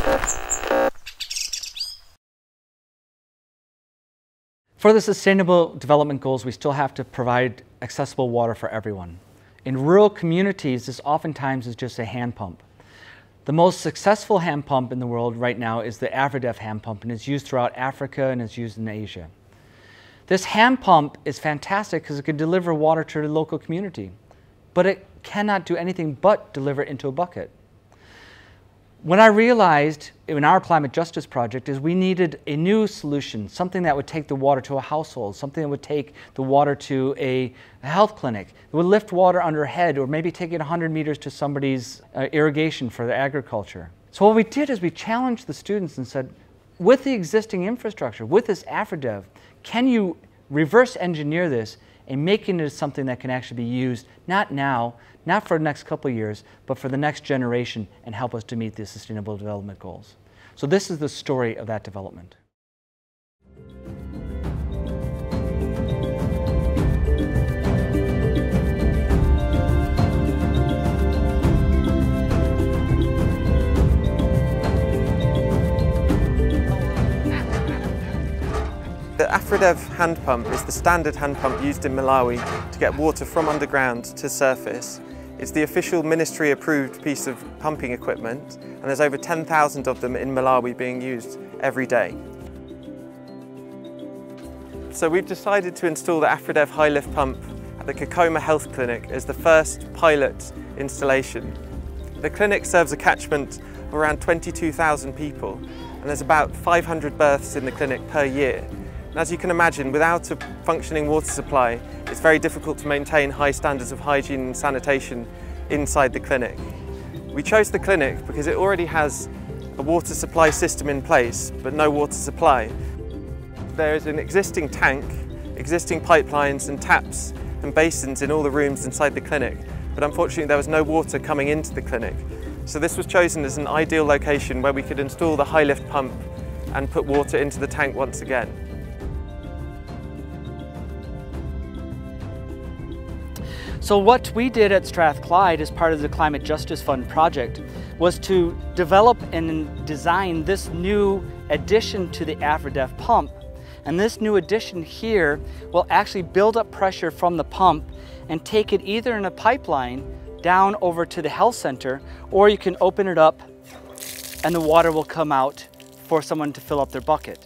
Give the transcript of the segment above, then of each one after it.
For the Sustainable Development Goals, we still have to provide accessible water for everyone. In rural communities, this oftentimes is just a hand pump. The most successful hand pump in the world right now is the Afridev hand pump, and it's used throughout Africa and it's used in Asia. This hand pump is fantastic because it can deliver water to the local community, but it cannot do anything but deliver into a bucket. What I realized in our climate justice project is we needed a new solution, something that would take the water to a household, something that would take the water to a health clinic. It would lift water under a head, or maybe take it 100 meters to somebody's irrigation for their agriculture. So what we did is we challenged the students and said, with the existing infrastructure, with this Afridev, can you reverse engineer this and make it into something that can actually be used, not now, not for the next couple of years, but for the next generation, and help us to meet the Sustainable Development Goals. So this is the story of that development. The Afridev hand pump is the standard hand pump used in Malawi to get water from underground to surface. It's the official ministry-approved piece of pumping equipment, and there's over 10,000 of them in Malawi being used every day. So we've decided to install the Afridev High Lift Pump at the Kokoma Health Clinic as the first pilot installation. The clinic serves a catchment of around 22,000 people, and there's about 500 births in the clinic per year. And as you can imagine, without a functioning water supply, it's very difficult to maintain high standards of hygiene and sanitation inside the clinic. We chose the clinic because it already has a water supply system in place, but no water supply. There is an existing tank, existing pipelines and taps and basins in all the rooms inside the clinic, but unfortunately there was no water coming into the clinic. So this was chosen as an ideal location where we could install the high lift pump and put water into the tank once again. So what we did at Strathclyde as part of the Climate Justice Fund project was to develop and design this new addition to the Afridev pump. And this new addition here will actually build up pressure from the pump and take it either in a pipeline down over to the health center, or you can open it up and the water will come out for someone to fill up their bucket.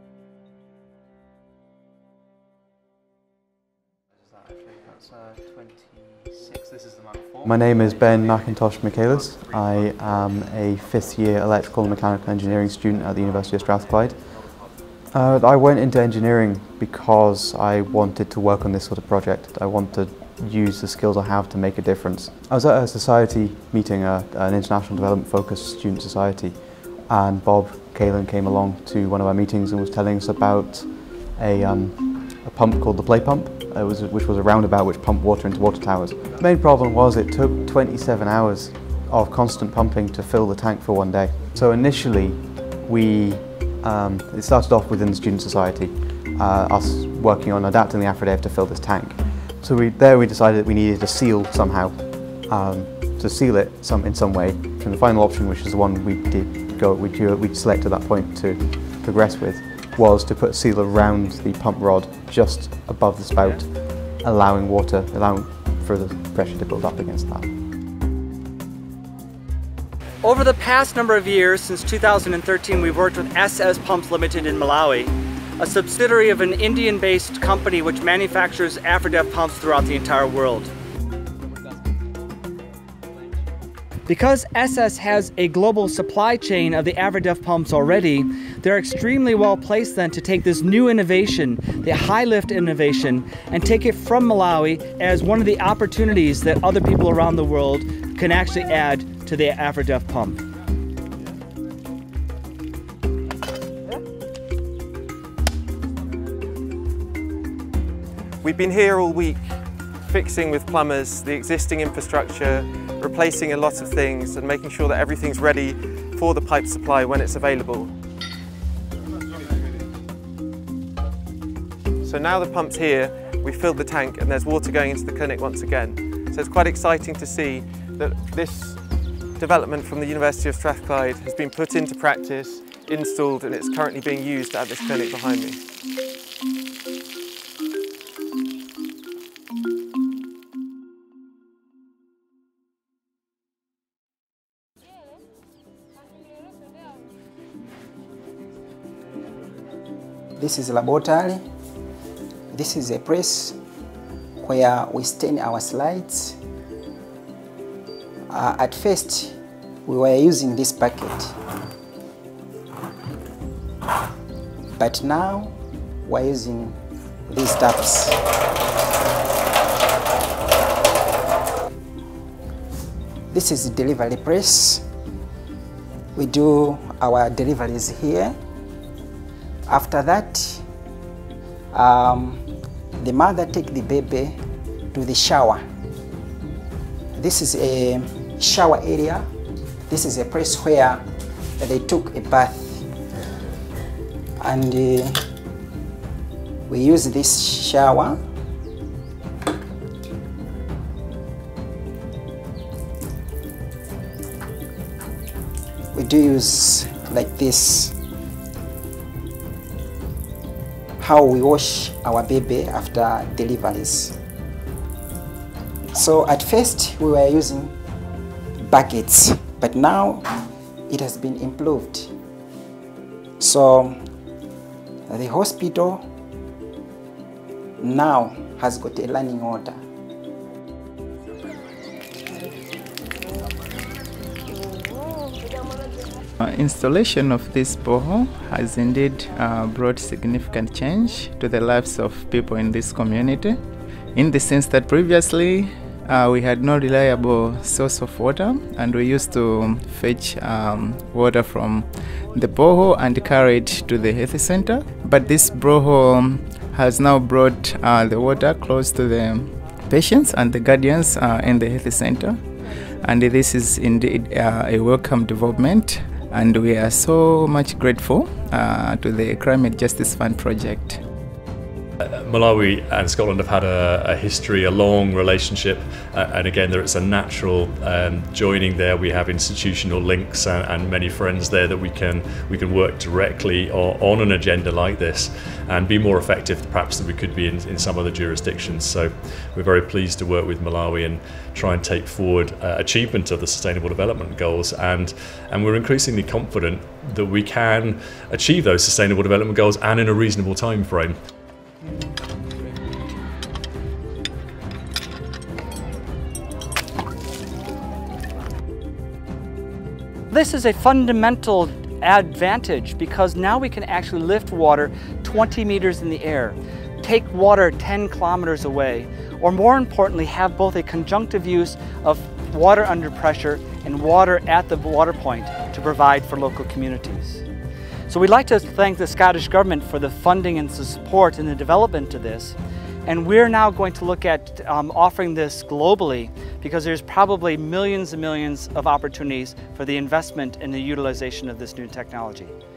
My name is Ben McIntosh Michaelis. I am a 5th year electrical and mechanical engineering student at the University of Strathclyde. I went into engineering because I wanted to work on this sort of project. I want to use the skills I have to make a difference. I was at a society meeting, an international development focused student society, and Bob Kalin came along to one of our meetings and was telling us about a pump called the play pump, which was a roundabout which pumped water into water towers. The main problem was it took 27 hours of constant pumping to fill the tank for one day. So initially it started off within the student society, us working on adapting the Afridev to fill this tank. So we decided that we needed a seal somehow, to seal it in some way. And the final option, which is the one we selected at that point to progress with, was to put a seal around the pump rod just above the spout, allowing further pressure to build up against that. Over the past number of years, since 2013, we've worked with SS Pumps Limited in Malawi, a subsidiary of an Indian-based company which manufactures Afridev pumps throughout the entire world. Because SS has a global supply chain of the Afridev pumps already, they're extremely well placed then to take this new innovation, the high lift innovation, and take it from Malawi as one of the opportunities that other people around the world can actually add to the Afridev pump. We've been here all week fixing with plumbers the existing infrastructure, replacing a lot of things and making sure that everything's ready for the pipe supply when it's available. So now the pump's here, we've filled the tank and there's water going into the clinic once again. So it's quite exciting to see that this development from the University of Strathclyde has been put into practice, installed, and it's currently being used at this clinic behind me. This is a laboratory. This is a press where we stain our slides. At first, we were using this bucket, but now we're using these taps. This is the delivery press. We do our deliveries here. After that, the mother takes the baby to the shower. This is a shower area. This is a place where they took a bath. And we use this shower. We do use like this. How we wash our baby after deliveries. So at first we were using buckets, but now it has been improved. So the hospital now has got a running order. Installation of this borehole has indeed brought significant change to the lives of people in this community, in the sense that previously we had no reliable source of water, and we used to fetch water from the borehole and carry it to the health center. But this borehole has now brought the water close to the patients and the guardians in the health center, and this is indeed a welcome development. And we are so much grateful to the Climate Justice Fund project. Malawi and Scotland have had a history, a long relationship, and again there is a natural joining there. We have institutional links and many friends there that we can work directly on an agenda like this and be more effective perhaps than we could be in some other jurisdictions. So we're very pleased to work with Malawi and try and take forward achievement of the Sustainable Development Goals, and we're increasingly confident that we can achieve those Sustainable Development Goals and in a reasonable time frame. This is a fundamental advantage because now we can actually lift water 20 meters in the air, take water 10 kilometers away, or more importantly, have both a conjunctive use of water under pressure and water at the water point to provide for local communities. So we'd like to thank the Scottish Government for the funding and the support in the development of this. And we're now going to look at offering this globally because there's probably millions and millions of opportunities for the investment and the utilization of this new technology.